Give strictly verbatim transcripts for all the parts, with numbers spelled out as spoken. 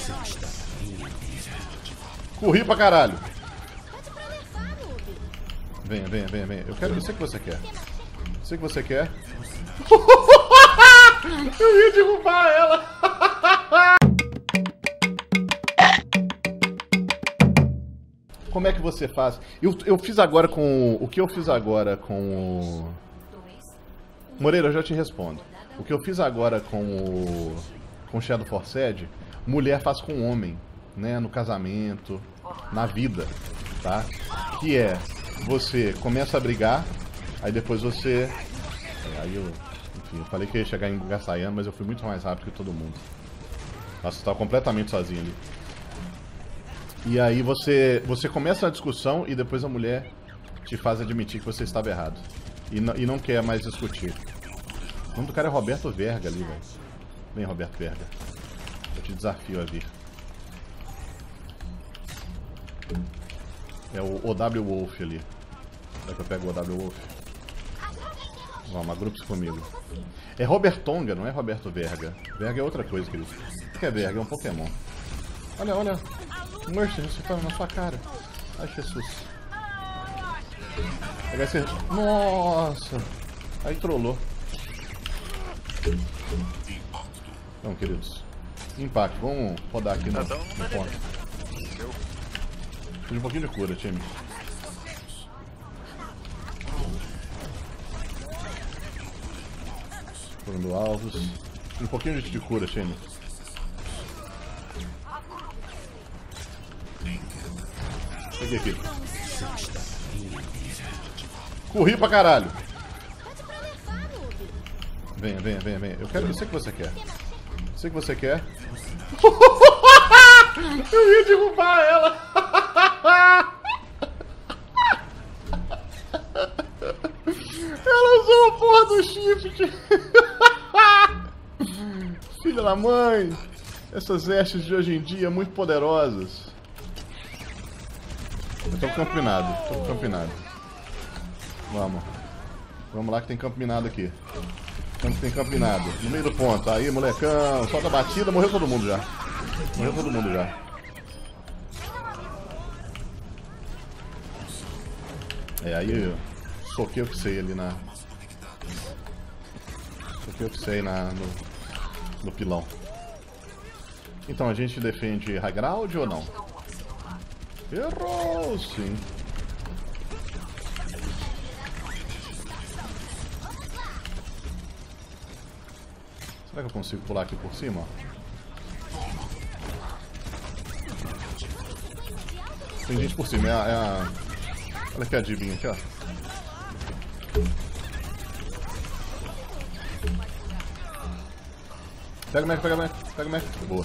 Corri pra caralho. Venha, venha, venha, venha. Eu quero. Eu sei o que você quer. Eu sei o que você quer. Eu ia derrubar ela. Como é que você faz? Eu, eu fiz agora com... O que eu fiz agora com o... Moreira, eu já te respondo. O que eu fiz agora com o... Com o Shadow Forced, mulher faz com homem, né? No casamento, na vida, tá? Que é... Você começa a brigar, aí depois você... Aí eu... Enfim, eu falei que ia chegar em Gassaiano, mas eu fui muito mais rápido que todo mundo. Nossa, eu estava completamente sozinho ali. E aí você, você começa a discussão e depois a mulher te faz admitir que você estava errado. E, e não quer mais discutir. O nome do cara é Roberto Verga ali, velho. Vem, Roberto Verga. Eu te desafio a vir. É o O W Wolf ali. Será que eu pego o O W Wolf? Vamos, agrupe-se comigo. É Robertonga, não é Roberto Verga. Verga é outra coisa, querido. O que é Verga? É um Pokémon. Olha, olha. Mercy ressuscitando na sua cara. Ai, Jesus. Pegar esse... Nossa. Aí trollou. Então, queridos. Impacto. Vamos rodar aqui no, no ponto. Preciso de um pouquinho de cura, time. Curando alvos. Um pouquinho de cura, time. Peguei aqui. Corri pra caralho. Venha, venha, venha, venha. Eu quero. Eu sei o que você quer. Eu sei o que você quer. Eu ia derrubar ela. Ela usou a porra do shift. Filha da mãe. Essas hastes de hoje em dia muito poderosas. Eu tô com campo minado, tô com campo minado. Vamos. Vamos lá que tem campo minado aqui. Vamos que tem campo minado. No meio do ponto. Aí, molecão. Solta a batida. Morreu todo mundo já. Morreu todo mundo já. É, aí eu soquei o que sei ali na... Soquei o que sei na, no, no pilão. Então, a gente defende high ground ou não? Errou, sim. Será que eu consigo pular aqui por cima? Tem gente por cima, é a... É a... Olha aqui a Dibinha aqui, ó. Pega o Mac, pega o Mac, pega o Mac. Boa.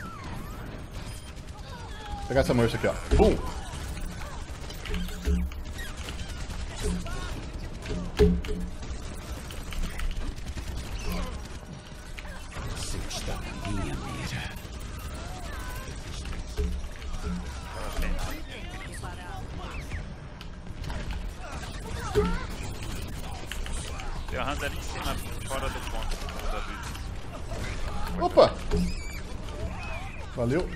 Vou pegar essa Mercy aqui, ó. Bum! Você está na minha mira. Tem uma Hansa ali em cima, fora do ponto. Opa! Valeu.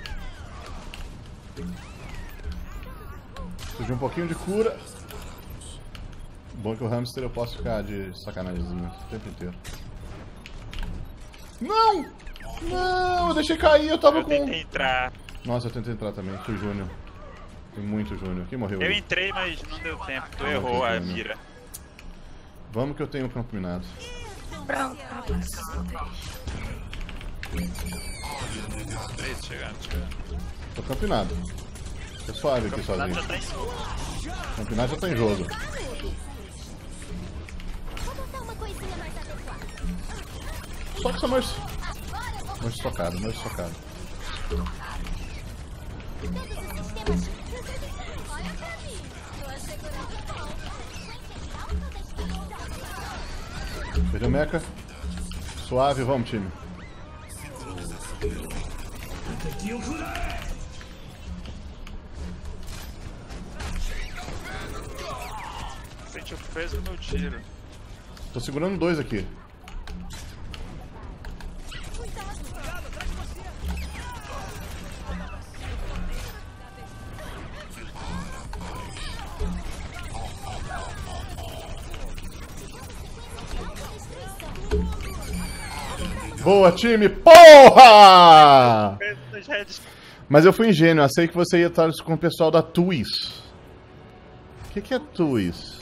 Preciso de um pouquinho de cura. Bom que o hamster eu posso ficar de sacanagemzinho o tempo inteiro. Não! Não! Eu deixei cair, eu tava eu com... Eu tentei entrar. Nossa, eu tentei entrar também, fui Júnior. Tem muito Júnior. Quem morreu? Eu aí? entrei, mas não deu tempo. Tu Ah, errou a né? mira. Vamos que eu tenho o campo minado. Três chegando, chegando. Tô campinado. Tô suave aqui sozinho. Já tá em jogo. Campinado já tá em jogo. Só que essa Mercy. Mercy socado, Mercy socado. Perdeu meca. Suave, vamos, time. Senti o peso do meu tiro. Tô segurando dois aqui. Boa, time! Porra! Mas eu fui ingênuo, eu sei que você ia estar com o pessoal da Twis. O que, que é Twis?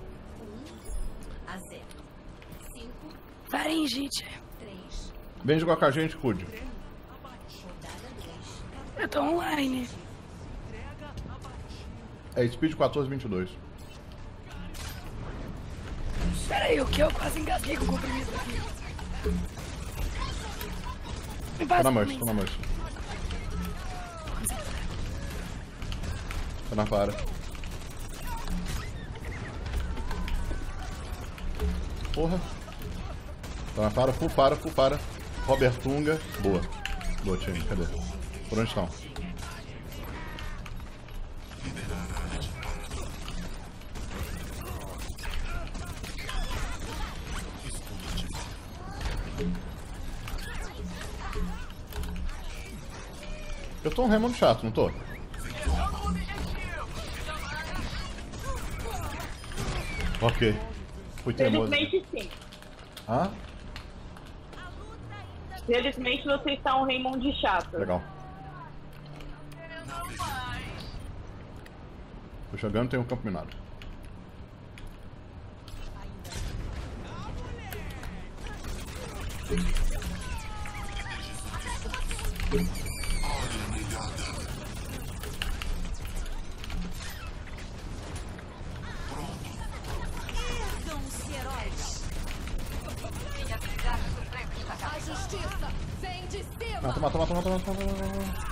Faringite. Vem jogar com a gente, Cude. Eu tô online. É Speed quatorze vinte e dois. Pera aí, o que? Eu quase engasguei com o comprimido aqui. Me Tô passa na uma mercy, tô na mercy. Tô na para. Porra. Tô na para, full para, full para. Robertunga. Boa. Boa, time. Cadê? Por onde estão? Eu tô um Raymond chato, não tô? Ok. Fui teimoso. Felizmente sim. Hã? Felizmente você está um Raymond chato. Legal. Tô chegando, tem um campo minado. Mata, mata, mata, mata, mata, mata, mata.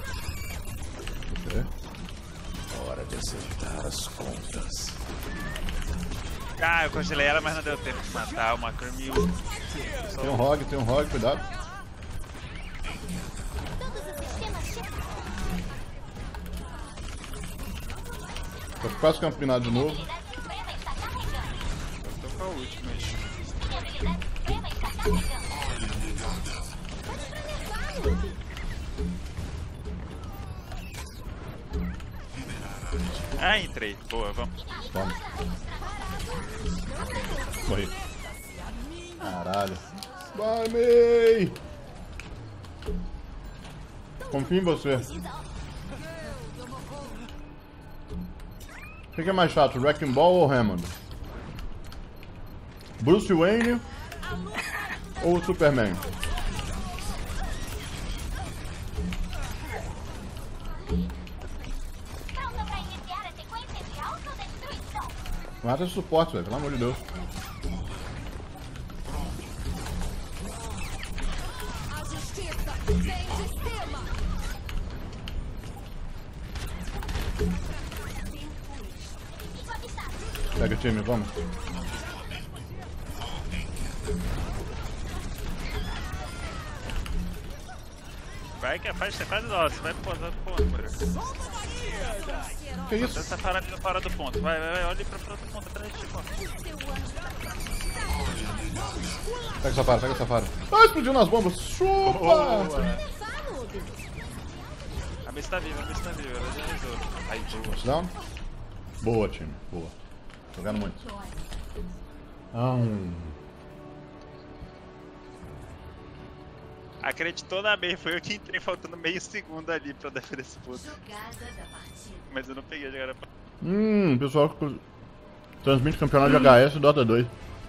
Ok. Hora de acertar as contas. Ah, eu congelei ela, mas não deu tempo de matar uma Kermil. Tem um Rogue, tem um Rogue, cuidado. Tô quase campinado de novo. Eu tô com a ult, mas... Ah, entrei. Boa, vamos. Vamos. Morri. Caralho. Vai, Mei! Confio em você. O que é mais chato, Wrecking Ball ou Hammond? Bruce Wayne ou Superman? Mata esse suporte, velho, pelo amor de Deus. A justiça vem de cima. Pega o time, vamos. Vai que faz, você faz nossa, vai pro ponto, mano. Que isso? Essa parada fora do ponto. Vai, vai, vai, olha pra outro ponto atrás de ti, pô. Pega essa para, pega essa para. Ah, explodiu nas bombas. Chupa! Boa. A Messi tá viva, a Messi tá viva, ela já resolveu. Aí, boa. Touchdown? Boa, time. Boa. Jogando muito. Ah, um... Acreditou na Mei, foi eu que entrei faltando meio segundo ali pra defender esse puto. Mas eu não peguei a jogada pra... Hum, pessoal que transmite campeonato de H S e Dota dois.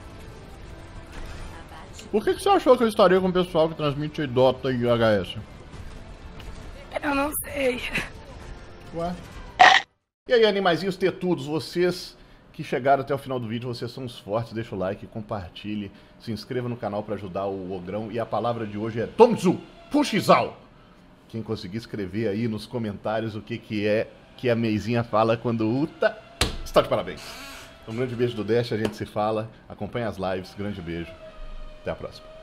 Por que, que você achou que eu estaria com o pessoal que transmite Dota e H S? Eu não sei. Ué? E aí, animaizinhos tetudos, vocês que chegaram até o final do vídeo, vocês são os fortes, deixa o like, compartilhe, se inscreva no canal para ajudar o Ogrão. E a palavra de hoje é Tongzu Pushizal. Quem conseguir escrever aí nos comentários o que, que é que a Meizinha fala quando uta, está de parabéns. Um grande beijo do Dash, a gente se fala, acompanha as lives, grande beijo, até a próxima.